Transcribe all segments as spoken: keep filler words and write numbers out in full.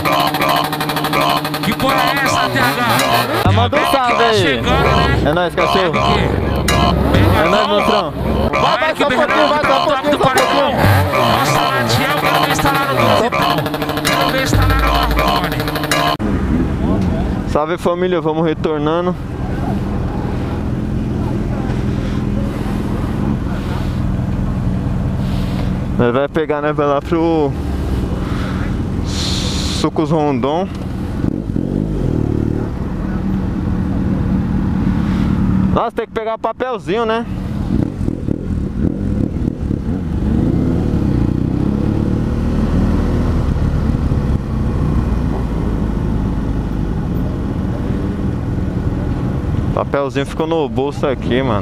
Que porra é essa, T H? Ah, manda um salve aí. É nóis, cachorro. É nóis, monstrão. Vai, vai, só um pouquinho, vai, só um pouquinho, só um pouquinho. Nossa, Latiel, quero ver instalar no doze. Quero ver instalar no Marconi. Salve, família, vamos retornando. Nós vai pegar, né, vai lá pro Sucos Rondon. Nossa, tem que pegar o papelzinho, né? O papelzinho ficou no bolso aqui, mano.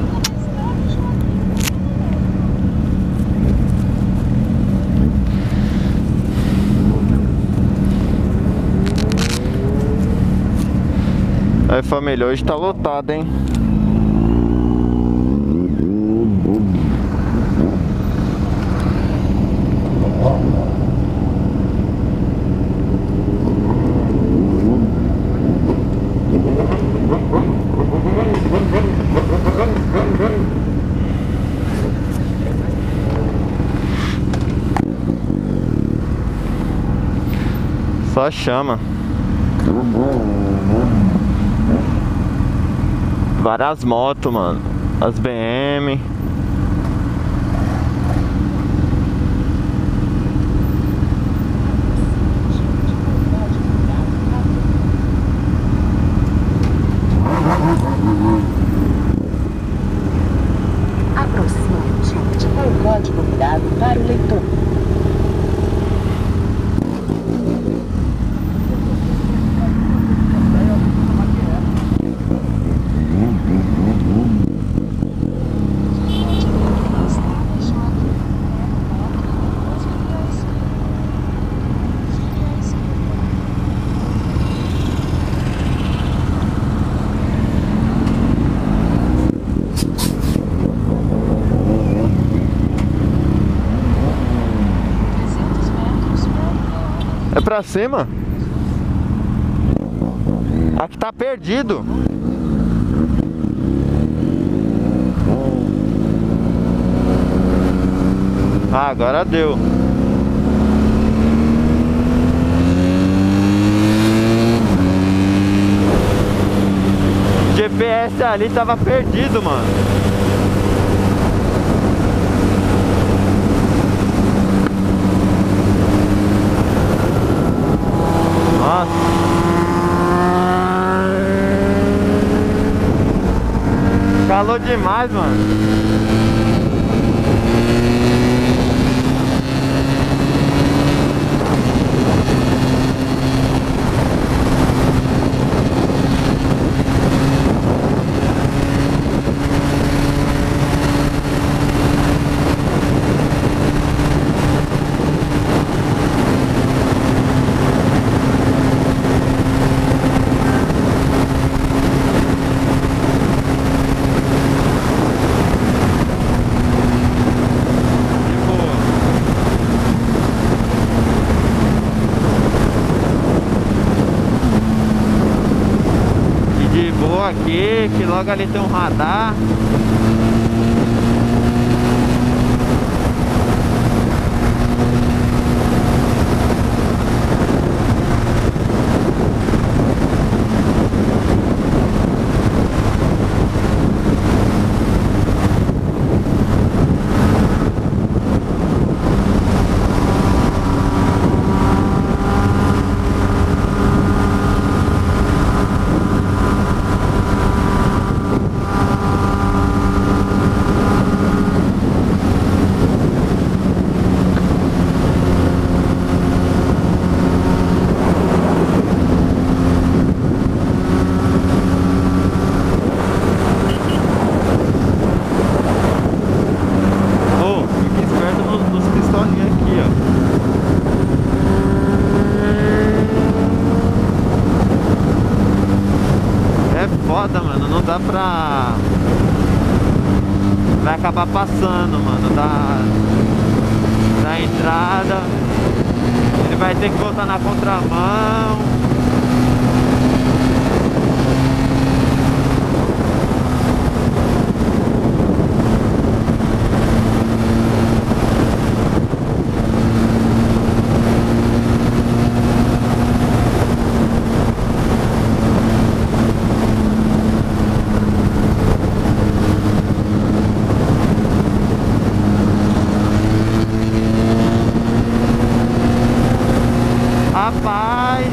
Aí, família, hoje tá lotado, hein? Só chama. Várias motos, mano. As B M. Aproxime-se com o código virado para o leitor. É pra cima? Aqui tá perdido. Ah, agora deu. G P S ali tava perdido, mano. Nossa. Calor demais, mano. Aqui, que logo ali tem um radar. Foda, mano, não dá pra... Vai acabar passando, mano, da... Da entrada. Ele vai ter que voltar na contramão. Rapaz,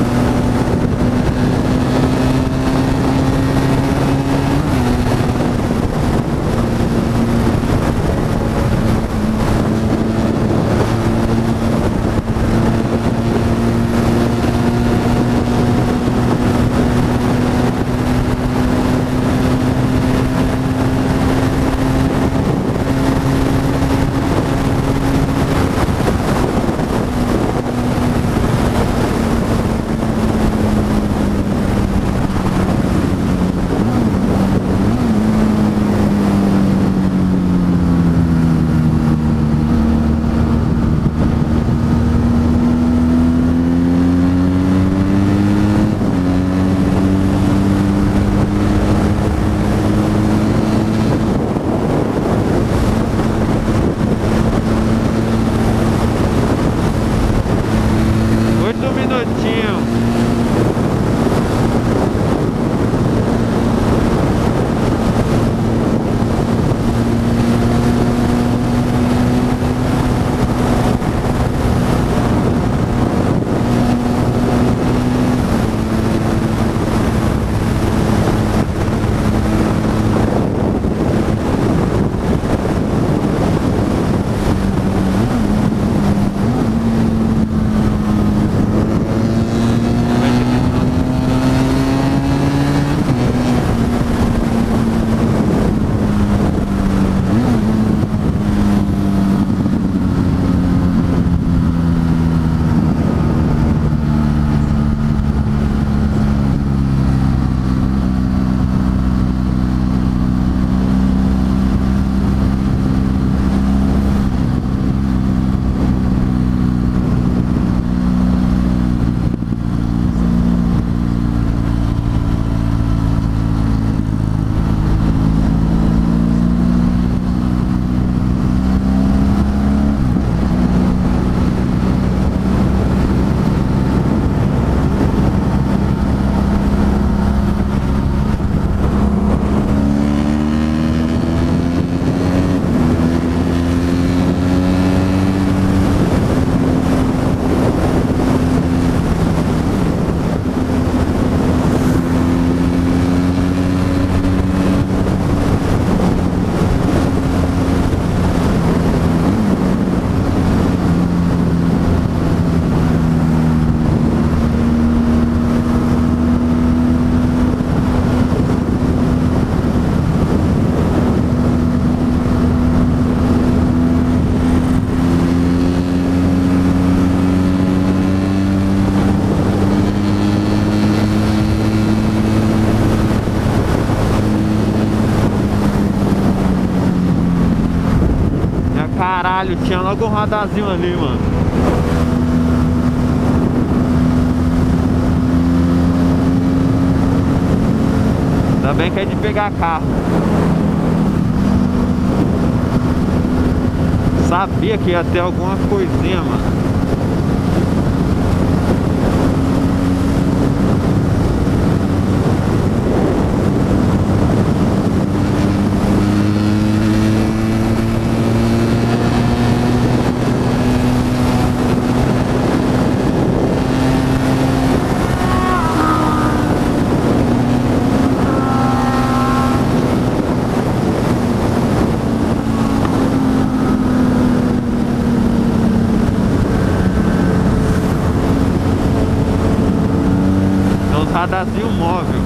oito minutinhos. Caralho, tinha logo um radarzinho ali, mano. Ainda bem que é de pegar carro. Sabia que ia ter alguma coisinha, mano. Radarzinho móvel.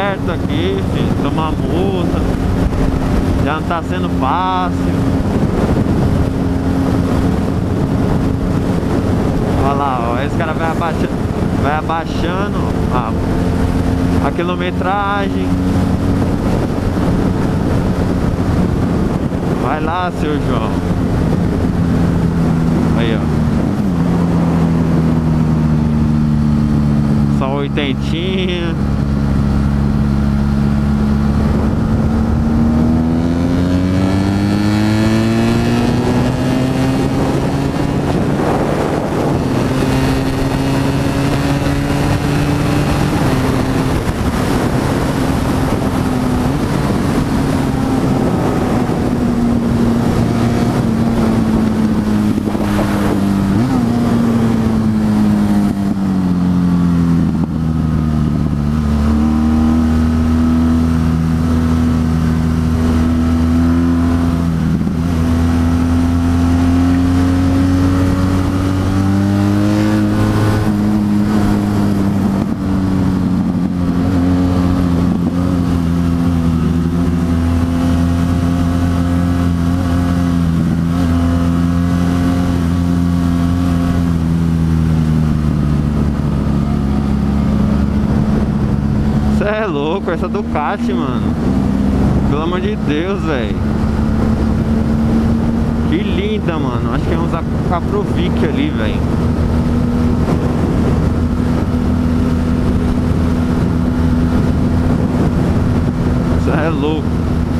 certo aqui, filho. Tomar multa. Já não tá sendo fácil. Olha lá, ó. Esse cara vai abaixando, vai abaixando a, a quilometragem. Vai lá, seu João. Aí, ó. Só oitentinha. É louco, essa Ducati, mano. Pelo amor de Deus, velho. Que linda, mano. Acho que é uns Caprovic ali, velho. Isso é louco.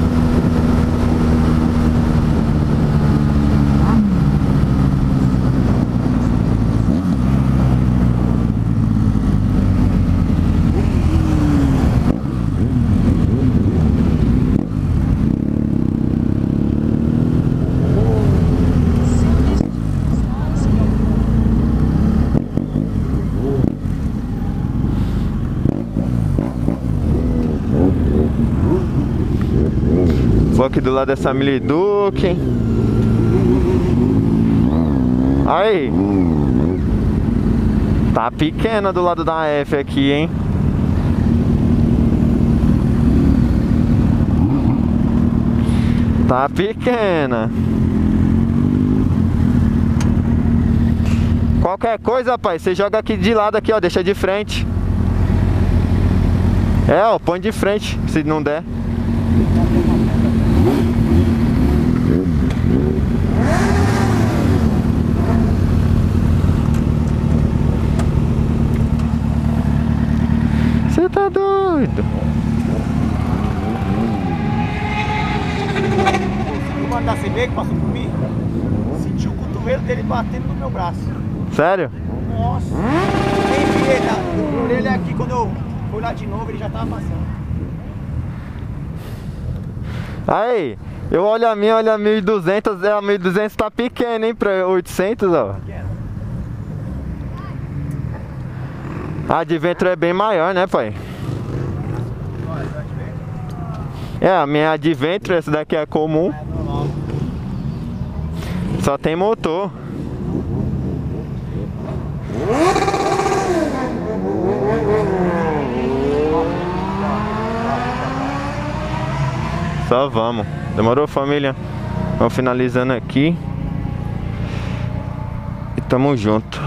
Vou aqui do lado dessa Mille Duke. Aí. Tá pequena do lado da F aqui, hein? Tá pequena. Qualquer coisa, rapaz, você joga aqui de lado aqui, ó, deixa de frente. É, ó, põe de frente, se não der. Você tá doido? Eu mandar você ver que passou por mim, senti o cotovelo dele batendo no meu braço. Sério? Nossa! Nem vi ele, eu olhei ele aqui, quando eu fui lá de novo, ele já tava passando. Aí, eu olho a minha, olho a mil e duzentos, a mil e duzentos tá pequena, hein, pra oitocentos, ó. A Adventure é bem maior, né, pai? É, a minha Adventure, essa daqui é comum. Só tem motor. Só vamos. Demorou, família? Vamos finalizando aqui. E tamo junto.